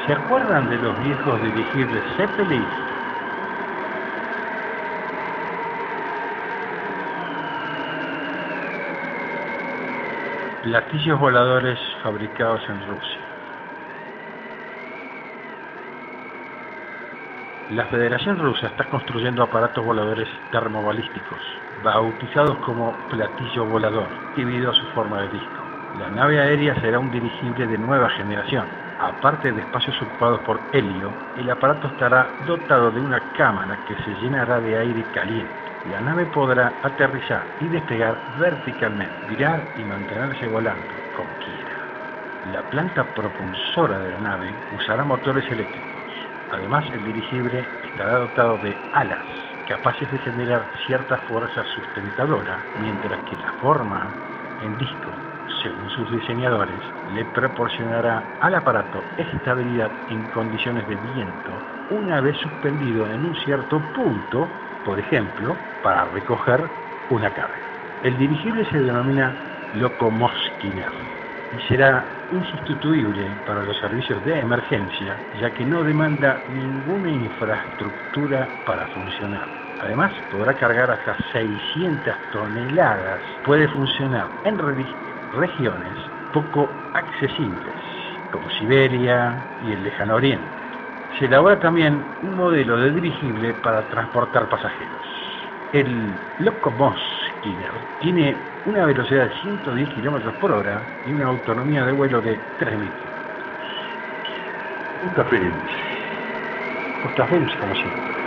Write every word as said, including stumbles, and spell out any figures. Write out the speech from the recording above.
¿Se acuerdan de los viejos dirigibles Zeppelin? Platillos voladores fabricados en Rusia. La Federación Rusa está construyendo aparatos voladores termobalísticos, bautizados como platillo volador, debido a su forma de disco. La nave aérea será un dirigible de nueva generación. Aparte de espacios ocupados por helio, el aparato estará dotado de una cámara que se llenará de aire caliente. La nave podrá aterrizar y despegar verticalmente, virar y mantenerse volando como quiera. La planta propulsora de la nave usará motores eléctricos. Además, el dirigible estará dotado de alas capaces de generar cierta fuerza sustentadora, mientras que la forma en disco, según sus diseñadores, le proporcionará al aparato estabilidad en condiciones de viento una vez suspendido en un cierto punto, por ejemplo, para recoger una carga. El dirigible se denomina Lokomoskiner y será insustituible para los servicios de emergencia, ya que no demanda ninguna infraestructura para funcionar. Además, podrá cargar hasta seiscientas toneladas. Puede funcionar en regiones poco accesibles, como Siberia y el Lejano Oriente. Se elabora también un modelo de dirigible para transportar pasajeros. El Lokomoskiner tiene una velocidad de ciento diez kilómetros por hora y una autonomía de vuelo de tres mil kilómetros. Costa Feliz. Costa Feliz, como siempre.